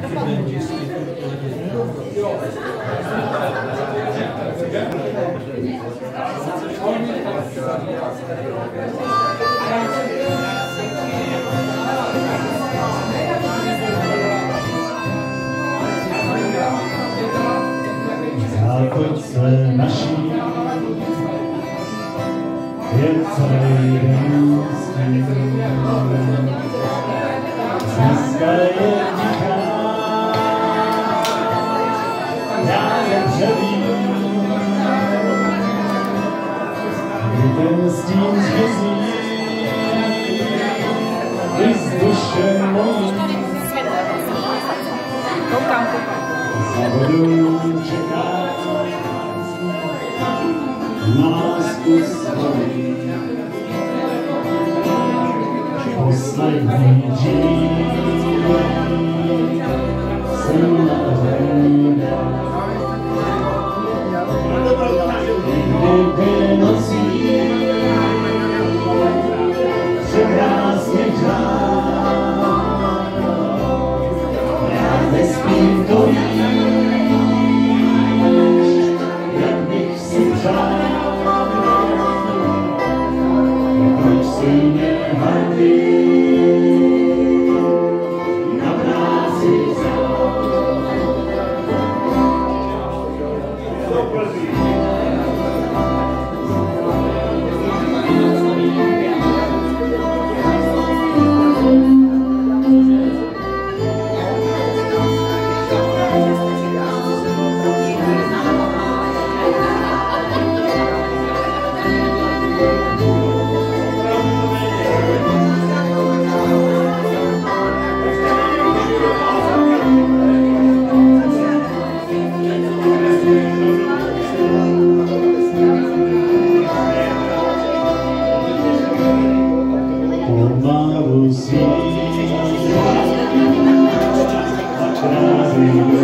Zákočce naší je celý den s tím. Dneska je tichá, já nepřevím, kdy ten stín zmizí i z duše mojí. Za vodou čeká na lásku svoji. Poslední díl jsem nahledal. Kdyby nocí překrásně řád, já nespím to víš, jak bych si přál. Proč si mě hrdý na práci vzal? Pomalu si,